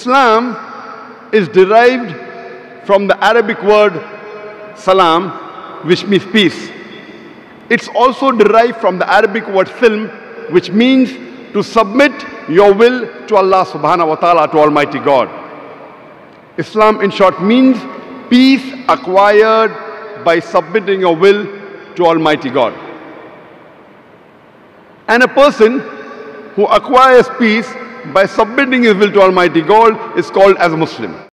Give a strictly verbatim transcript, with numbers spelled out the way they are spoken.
Islam is derived from the Arabic word salam, which means peace. It's also derived from the Arabic word silm, which means to submit your will to Allah subhanahu wa ta'ala, to Almighty God. Islam in short means peace acquired by submitting your will to Almighty God. And a person who acquires peace by submitting his will to Almighty God is called as a Muslim.